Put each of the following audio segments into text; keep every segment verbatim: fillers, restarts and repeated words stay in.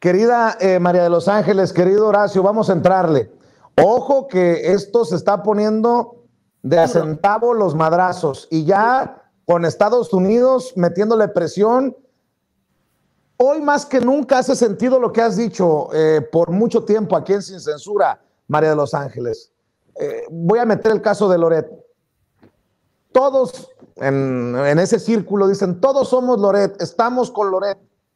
Querida eh, María de los Ángeles, querido Horacio, vamos a entrarle. Ojo que esto se está poniendo de a centavo los madrazos y ya con Estados Unidos metiéndole presión. Hoy más que nunca hace sentido lo que has dicho eh, por mucho tiempo aquí en Sin Censura, María de los Ángeles. Eh, voy a meter el caso de Loret. Todos en, en ese círculo dicen, todos somos Loret, estamos con Loret.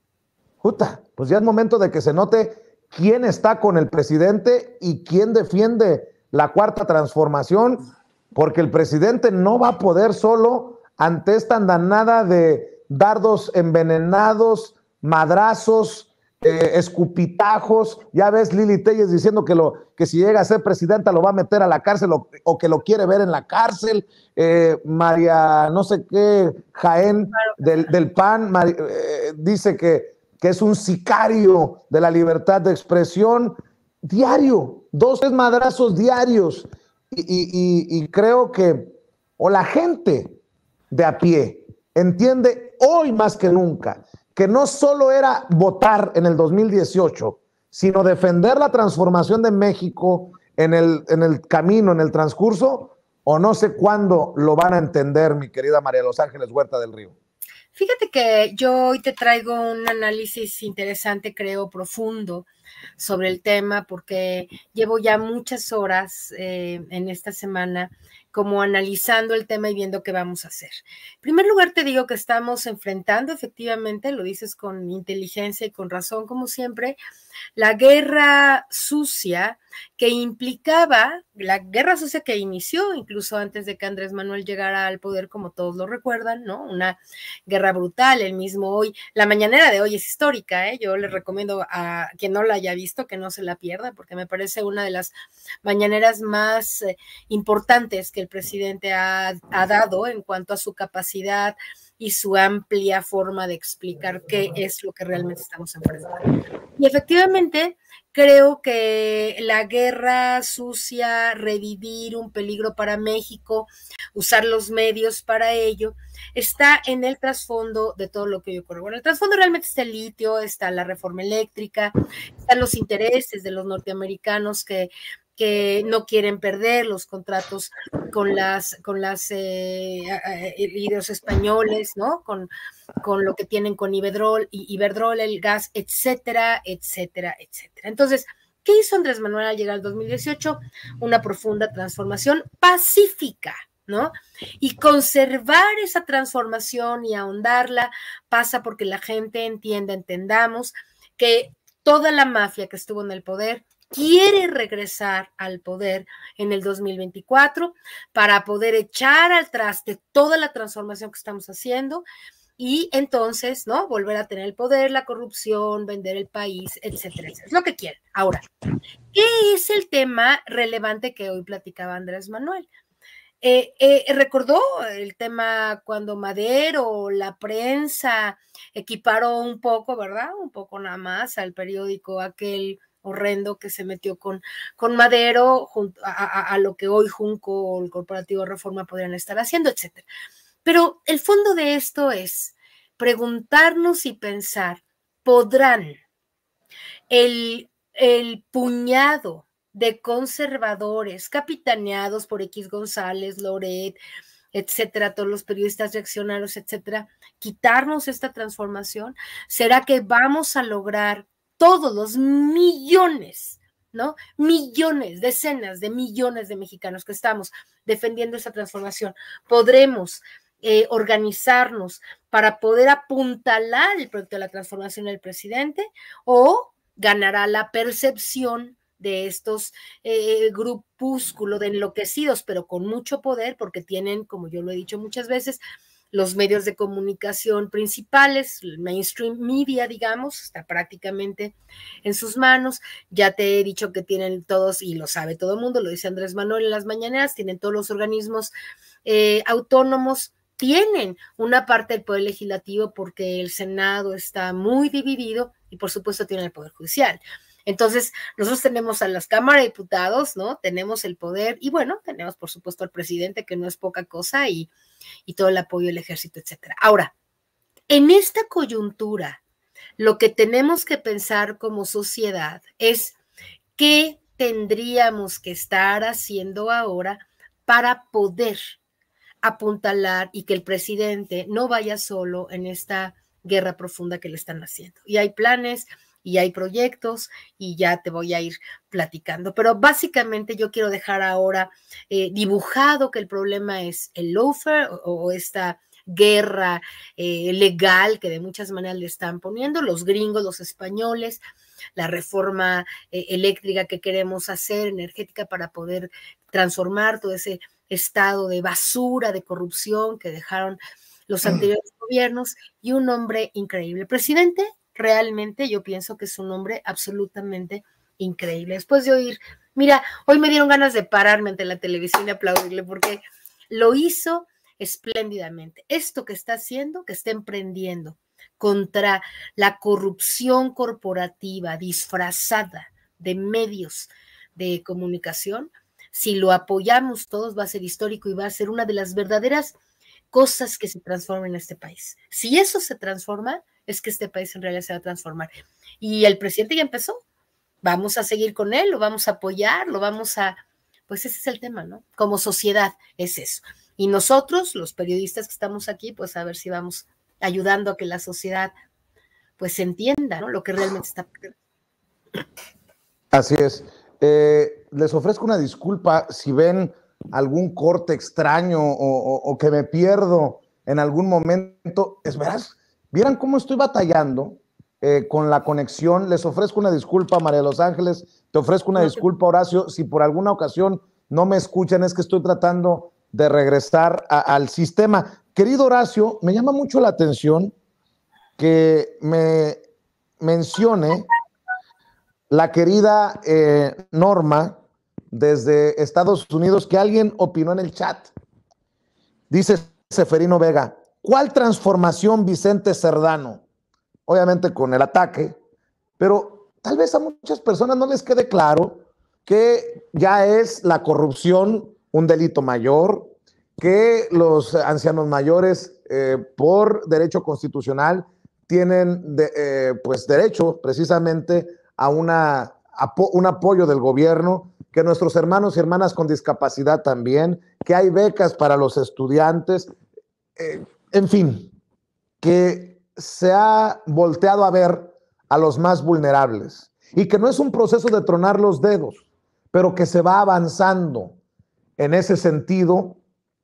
Juta, pues ya es momento de que se note quién está con el presidente y quién defiende la cuarta transformación, porque el presidente no va a poder solo ante esta andanada de dardos envenenados, madrazos, eh, escupitajos. Ya ves Lili Telles diciendo que, lo, que si llega a ser presidenta lo va a meter a la cárcel o, o que lo quiere ver en la cárcel. Eh, María, no sé qué, Jaén del, del P A N, María, eh, dice que que es un sicario de la libertad de expresión, diario, dos, tres madrazos diarios. Y, y, y, y creo que, o la gente de a pie entiende hoy más que nunca que no solo era votar en el dos mil dieciocho, sino defender la transformación de México en el, en el camino, en el transcurso, o no sé cuándo lo van a entender, mi querida María de los Ángeles Huerta del Río. Fíjate que yo hoy te traigo un análisis interesante, creo, profundo sobre el tema, porque llevo ya muchas horas eh, en esta semana como analizando el tema y viendo qué vamos a hacer. En primer lugar, te digo que estamos enfrentando, efectivamente, lo dices con inteligencia y con razón, como siempre, la guerra sucia que implicaba, la guerra sucia que inició incluso antes de que Andrés Manuel llegara al poder, como todos lo recuerdan, ¿no? Una guerra brutal, el mismo hoy, la mañanera de hoy es histórica, ¿eh? Yo les recomiendo a quien no la haya visto que no se la pierda, porque me parece una de las mañaneras más eh, importantes que el presidente ha, ha dado en cuanto a su capacidad y su amplia forma de explicar qué es lo que realmente estamos enfrentando. Y efectivamente, creo que la guerra sucia, revivir un peligro para México, usar los medios para ello, está en el trasfondo de todo lo que hoy ocurre. Bueno, el trasfondo realmente está el litio, está la reforma eléctrica, están los intereses de los norteamericanos que que no quieren perder los contratos con las con las eh, hidros españoles, ¿no? Con, con lo que tienen con Iberdrola, Iberdrola, el gas, etcétera, etcétera, etcétera. Entonces, ¿qué hizo Andrés Manuel al llegar al dos mil dieciocho? Una profunda transformación pacífica, ¿no? Y conservar esa transformación y ahondarla pasa porque la gente entienda, entendamos que toda la mafia que estuvo en el poder quiere regresar al poder en el dos mil veinticuatro para poder echar al traste toda la transformación que estamos haciendo y entonces, ¿no? Volver a tener el poder, la corrupción, vender el país, etcétera, etcétera. Es lo que quieren. Ahora, ¿qué es el tema relevante que hoy platicaba Andrés Manuel? Eh, eh, recordó el tema cuando Madero, la prensa, equiparó un poco, ¿verdad? Un poco nada más al periódico aquel horrendo que se metió con, con Madero junto a, a, a lo que hoy Junco o el Corporativo Reforma podrían estar haciendo, etcétera. Pero el fondo de esto es preguntarnos y pensar, ¿podrán el, el puñado de conservadores capitaneados por X González, Loret, etcétera, todos los periodistas reaccionarios, etcétera, quitarnos esta transformación? ¿Será que vamos a lograr todos los millones, ¿no? Millones, decenas de millones de mexicanos que estamos defendiendo esa transformación? ¿Podremos eh, organizarnos para poder apuntalar el proyecto de la transformación del presidente o ganará la percepción de estos eh, grupúsculos de enloquecidos, pero con mucho poder, porque tienen, como yo lo he dicho muchas veces, los medios de comunicación principales, el mainstream media, digamos, está prácticamente en sus manos. Ya te he dicho que tienen todos, y lo sabe todo el mundo, lo dice Andrés Manuel en las mañaneras, tienen todos los organismos eh, autónomos, tienen una parte del poder legislativo porque el Senado está muy dividido y por supuesto tienen el poder judicial. Entonces, nosotros tenemos a las cámaras de diputados, ¿no? Tenemos el poder y bueno, tenemos por supuesto al presidente, que no es poca cosa, y, y todo el apoyo del ejército, etcétera. Ahora, en esta coyuntura Lo que tenemos que pensar como sociedad es qué tendríamos que estar haciendo ahora para poder apuntalar y que el presidente no vaya solo en esta guerra profunda que le están haciendo. Y hay planes y hay proyectos y ya te voy a ir platicando. Pero básicamente yo quiero dejar ahora eh, dibujado que el problema es el lawfare o, o esta guerra eh, legal que de muchas maneras le están poniendo los gringos, los españoles, la reforma eh, eléctrica que queremos hacer, energética, para poder transformar todo ese estado de basura, de corrupción que dejaron los anteriores gobiernos, y un hombre increíble. El presidente realmente yo pienso que es un hombre absolutamente increíble. Después de oír, mira, hoy me dieron ganas de pararme ante la televisión y aplaudirle porque lo hizo espléndidamente. Esto que está haciendo, que está emprendiendo contra la corrupción corporativa disfrazada de medios de comunicación, si lo apoyamos todos va a ser histórico y va a ser una de las verdaderas cosas que se transforman en este país. Si eso se transforma, es que este país en realidad se va a transformar. Y el presidente ya empezó. Vamos a seguir con él, lo vamos a apoyar, lo vamos a... Pues ese es el tema, ¿no? Como sociedad es eso. Y nosotros, los periodistas que estamos aquí, pues a ver si vamos ayudando a que la sociedad pues entienda, ¿no?, lo que realmente está pasando. Así es. Eh, les ofrezco una disculpa si ven algún corte extraño o, o, o que me pierdo en algún momento. Es veras, vieran cómo estoy batallando eh, con la conexión. Les ofrezco una disculpa, María de Los Ángeles, te ofrezco una disculpa, Horacio, si por alguna ocasión no me escuchan, es que estoy tratando de regresar a, al sistema. Querido Horacio, me llama mucho la atención que me mencione la querida eh, Norma desde Estados Unidos, que alguien opinó en el chat. Dice Seferino Vega, ¿cuál transformación, Vicente Cerdano? Obviamente con el ataque, pero tal vez a muchas personas no les quede claro que ya es la corrupción un delito mayor, que los ancianos mayores eh, por derecho constitucional tienen de, eh, pues derecho precisamente a una, apo un apoyo del gobierno, que nuestros hermanos y hermanas con discapacidad también, que hay becas para los estudiantes, eh, en fin, que se ha volteado a ver a los más vulnerables y que no es un proceso de tronar los dedos, pero que se va avanzando en ese sentido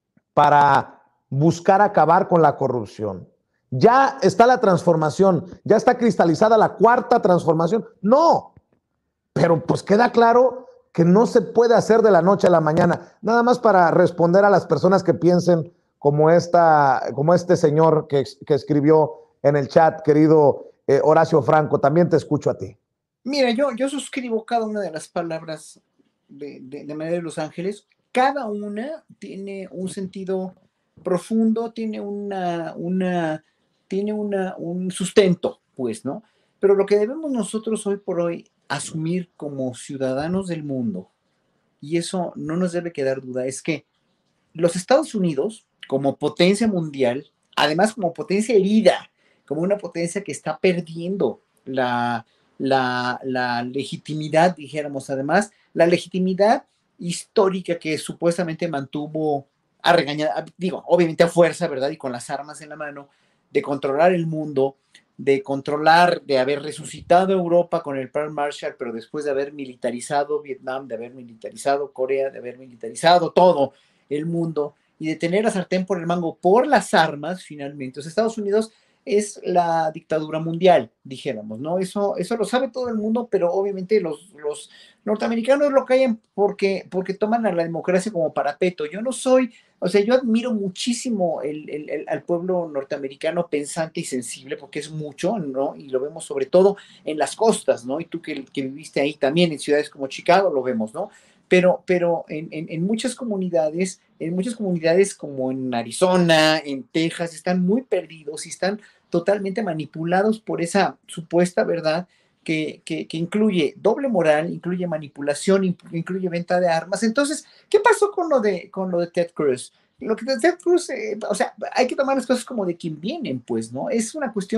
para buscar acabar con la corrupción. Ya está la transformación, ya está cristalizada la cuarta transformación. No, pero pues queda claro que no se puede hacer de la noche a la mañana. Nada más para responder a las personas que piensen como, esta, como este señor que, que escribió en el chat, querido eh, Horacio Franco, también te escucho a ti. Mira, yo, yo suscribo cada una de las palabras de, de, de María de Los Ángeles. Cada una tiene un sentido profundo, tiene una, una, tiene una, un sustento, pues, ¿no? Pero lo que debemos nosotros hoy por hoy asumir como ciudadanos del mundo, y eso no nos debe quedar duda, es que los Estados Unidos, como potencia mundial, además como potencia herida, como una potencia que está perdiendo la, la, la legitimidad, dijéramos, además, la legitimidad histórica que supuestamente mantuvo a regañar, digo, obviamente a fuerza, ¿verdad? Y con las armas en la mano, de controlar el mundo, de controlar, de haber resucitado Europa con el Plan Marshall, pero después de haber militarizado Vietnam, de haber militarizado Corea, de haber militarizado todo el mundo y de tener a sartén por el mango por las armas, finalmente. Los Estados Unidos es la dictadura mundial, dijéramos, ¿no? Eso, eso lo sabe todo el mundo, pero obviamente los, los norteamericanos lo callan porque, porque toman a la democracia como parapeto. Yo no soy, o sea, yo admiro muchísimo el, el, el, al pueblo norteamericano pensante y sensible, porque es mucho, ¿no? Y lo vemos sobre todo en las costas, ¿no? Y tú que, que viviste ahí también, en ciudades como Chicago, lo vemos, ¿no? Pero, pero en, en, en muchas comunidades, en muchas comunidades como en Arizona, en Texas, están muy perdidos y están totalmente manipulados por esa supuesta verdad que, que, que incluye doble moral, incluye manipulación, incluye venta de armas. Entonces, ¿qué pasó con lo de, con lo de Ted Cruz? Lo que de Ted Cruz, eh, o sea, hay que tomar las cosas como de quien vienen, pues, ¿no? Es una cuestión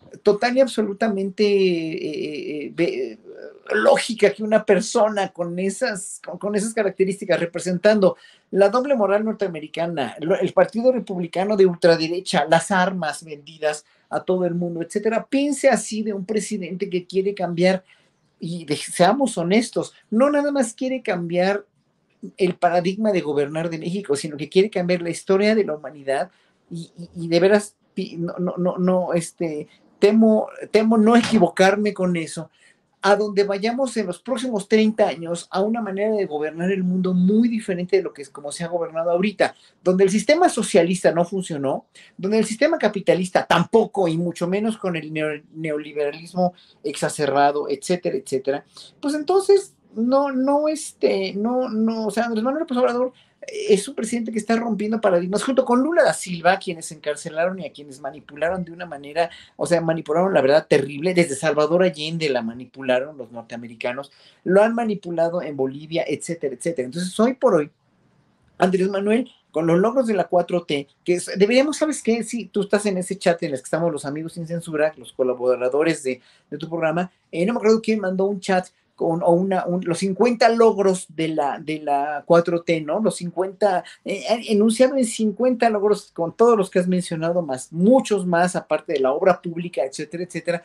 total y absolutamente eh, eh, lógica que una persona con esas, con, con esas características, representando la doble moral norteamericana, el Partido Republicano de ultraderecha, las armas vendidas a todo el mundo, etcétera, piense así de un presidente que quiere cambiar, y de, seamos honestos, no nada más quiere cambiar el paradigma de gobernar de México, sino que quiere cambiar la historia de la humanidad, y, y, y de veras, no, no, no, no, este, temo, temo no equivocarme con eso, a donde vayamos en los próximos treinta años a una manera de gobernar el mundo muy diferente de lo que es como se ha gobernado ahorita, donde el sistema socialista no funcionó, donde el sistema capitalista tampoco, y mucho menos con el neoliberalismo exacerbado, etcétera, etcétera. Pues entonces, no, no, este, no, no, o sea, Andrés Manuel López Obrador es un presidente que está rompiendo paradigmas, junto con Lula da Silva, a quienes encarcelaron y a quienes manipularon de una manera, o sea, manipularon la verdad terrible. Desde Salvador Allende la manipularon los norteamericanos, lo han manipulado en Bolivia, etcétera, etcétera. Entonces, hoy por hoy, Andrés Manuel, con los logros de la cuatro T, que es, deberíamos, ¿sabes qué? Si tú estás en ese chat en el que estamos los amigos sin censura, los colaboradores de, de tu programa, eh, no me acuerdo quién mandó un chat con o una, un, los cincuenta logros de la, de la cuatro T, ¿no? Los cincuenta, eh, enunciado en cincuenta logros con todos los que has mencionado, más muchos más, aparte de la obra pública, etcétera, etcétera,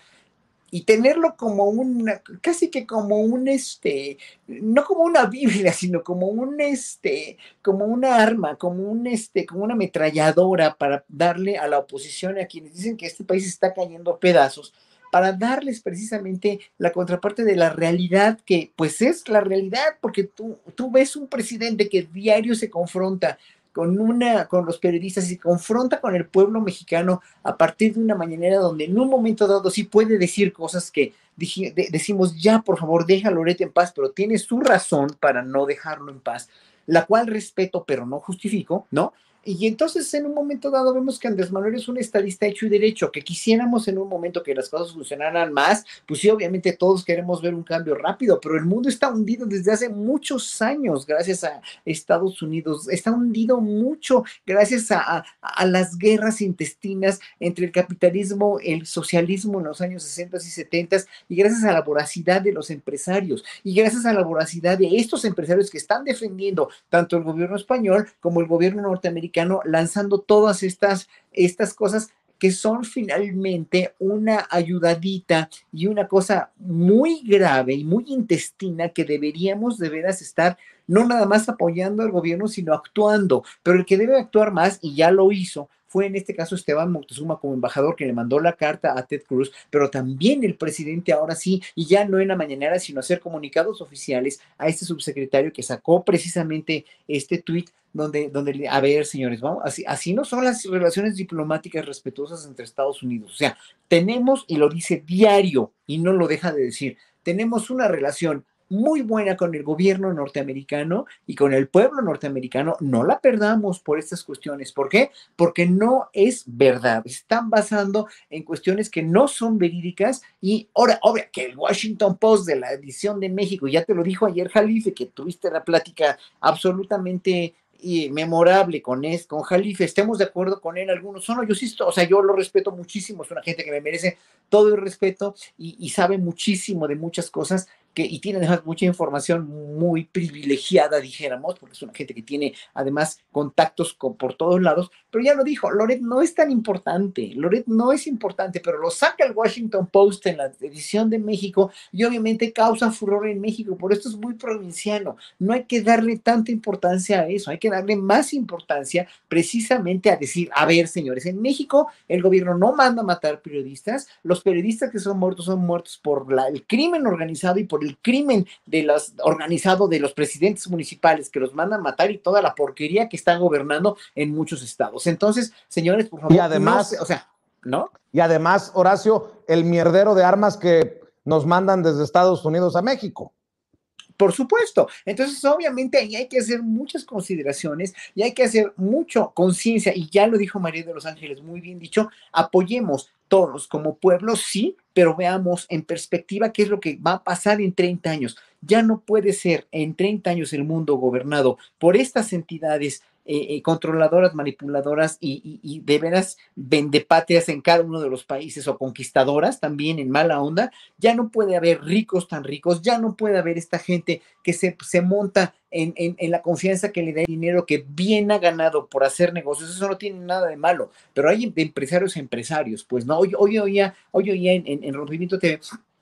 y tenerlo como un, casi que como un, este, no como una Biblia, sino como un, este, como una arma, como un, este, como una ametralladora para darle a la oposición, a quienes dicen que este país está cayendo a pedazos, para darles precisamente la contraparte de la realidad, que pues es la realidad, porque tú, tú ves un presidente que diario se confronta con, una, con los periodistas y se confronta con el pueblo mexicano a partir de una mañanera donde en un momento dado sí puede decir cosas que dije, de, decimos, ya por favor deja a Loret en paz, pero tiene su razón para no dejarlo en paz, la cual respeto pero no justifico, ¿no? Y entonces en un momento dado vemos que Andrés Manuel es un estadista hecho y derecho, que quisiéramos en un momento que las cosas funcionaran más, pues sí, obviamente todos queremos ver un cambio rápido, pero el mundo está hundido desde hace muchos años gracias a Estados Unidos, está hundido mucho gracias a, a, a las guerras intestinas entre el capitalismo, el socialismo en los años sesenta y setenta, y gracias a la voracidad de los empresarios, y gracias a la voracidad de estos empresarios que están defendiendo tanto el gobierno español como el gobierno norteamericano, lanzando todas estas, estas cosas que son finalmente una ayudadita y una cosa muy grave y muy intestina que deberíamos de veras estar no nada más apoyando al gobierno, sino actuando. Pero el que debe actuar más, y ya lo hizo, fue en este caso Esteban Moctezuma como embajador, que le mandó la carta a Ted Cruz, pero también el presidente ahora sí, y ya no en la mañanera, sino hacer comunicados oficiales a este subsecretario que sacó precisamente este tuit donde, donde, a ver, señores, vamos, así, así no son las relaciones diplomáticas respetuosas entre Estados Unidos. O sea, tenemos, y lo dice diario, y no lo deja de decir, tenemos una relación muy buena con el gobierno norteamericano y con el pueblo norteamericano. No la perdamos por estas cuestiones. ¿Por qué? Porque no es verdad. Están basando en cuestiones que no son verídicas. Y ahora, obvio, que el Washington Post de la edición de México, ya te lo dijo ayer Jalife, que tuviste la plática absolutamente y memorable con, es, con Jalife, estemos de acuerdo con él, algunos son, no, yo sí, o sea, yo lo respeto muchísimo, es una gente que me merece todo el respeto y, y sabe muchísimo de muchas cosas, que, y tiene además mucha información muy privilegiada, dijéramos, porque es una gente que tiene además contactos con, por todos lados, pero ya lo dijo, Loret no es tan importante, Loret no es importante, pero lo saca el Washington Post en la edición de México y obviamente causa furor en México, por esto es muy provinciano, no hay que darle tanta importancia a eso, hay que darle más importancia precisamente a decir, a ver, señores, en México el gobierno no manda a matar periodistas, los periodistas que son muertos son muertos por la, el crimen organizado y por el crimen de los, organizado de los presidentes municipales que los mandan a matar y toda la porquería que están gobernando en muchos estados. Entonces, señores, por favor, y además, no, o sea, ¿no? Y además, Horacio, el mierdero de armas que nos mandan desde Estados Unidos a México. Por supuesto. Entonces, obviamente, ahí hay que hacer muchas consideraciones y hay que hacer mucho conciencia. Y ya lo dijo María de los Ángeles, muy bien dicho, apoyemos todos como pueblo, sí, pero veamos en perspectiva qué es lo que va a pasar en treinta años. Ya no puede ser en treinta años el mundo gobernado por estas entidades eh, eh, controladoras, manipuladoras y, y, y de veras vendepatrias en cada uno de los países o conquistadoras también en mala onda. Ya no puede haber ricos tan ricos, ya no puede haber esta gente que se, se monta en, en, en la confianza que le da el dinero que bien ha ganado por hacer negocios. Eso no tiene nada de malo, pero hay empresarios empresarios, pues no, hoy hoy oía, hoy oía en, en, en Rompimiento T V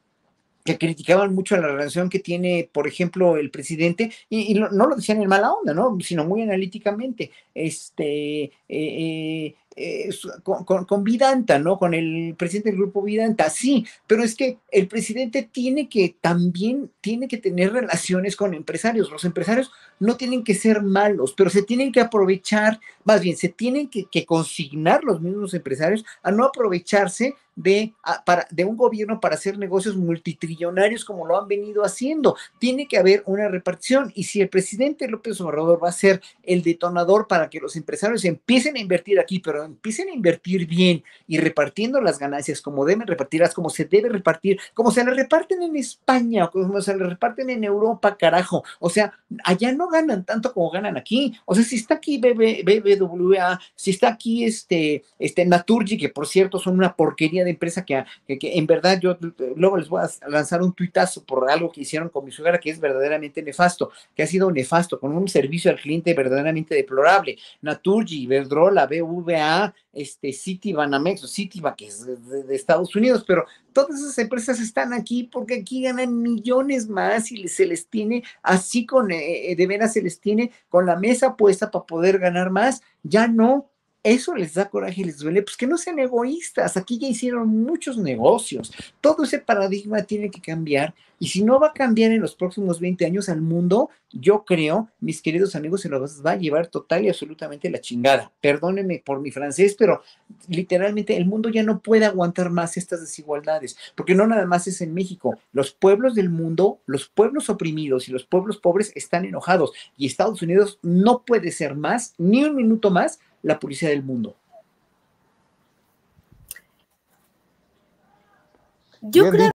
que criticaban mucho la relación que tiene, por ejemplo, el presidente, y, y no, no lo decían en mala onda, ¿no? Sino muy analíticamente, este, eh, eh, eh, con, con, con Vidanta, ¿no? Con el presidente del grupo Vidanta, sí, pero es que el presidente tiene que también, tiene que tener relaciones con empresarios. Los empresarios no tienen que ser malos, pero se tienen que aprovechar, más bien, se tienen que, que consignar los mismos empresarios a no aprovecharse de, a, para, de un gobierno para hacer negocios multitrillonarios como lo han venido haciendo. Tiene que haber una repartición, y si el presidente López Obrador va a ser el detonador para que los empresarios empiecen a invertir aquí, pero empiecen a invertir bien y repartiendo las ganancias como deben repartirlas, como se debe repartir, como se le reparten en España o como se le reparten en Europa, carajo. O sea, allá no ganan tanto como ganan aquí. O sea, si está aquí B B W A, si está aquí este, este Naturgy, que por cierto son una porquería de empresa que, que, que en verdad yo luego les voy a lanzar un tuitazo por algo que hicieron con mi suegra que es verdaderamente nefasto, que ha sido nefasto, con un servicio al cliente verdaderamente deplorable. Naturgy, Iberdrola, B V A, este, Citibanamex, o Citibank, que es de, de Estados Unidos, pero todas esas empresas están aquí porque aquí ganan millones más y se les tiene así con, eh, de veras se les tiene con la mesa puesta para poder ganar más. Ya no. Eso les da coraje y les duele, pues que no sean egoístas. Aquí ya hicieron muchos negocios. Todo ese paradigma tiene que cambiar, y si no va a cambiar en los próximos veinte años al mundo, yo creo, mis queridos amigos, se los va a llevar total y absolutamente la chingada. Perdónenme por mi francés, pero literalmente el mundo ya no puede aguantar más estas desigualdades, porque no nada más es en México. Los pueblos del mundo, los pueblos oprimidos y los pueblos pobres están enojados, y Estados Unidos no puede ser más, ni un minuto más, la policía del mundo. Yo creo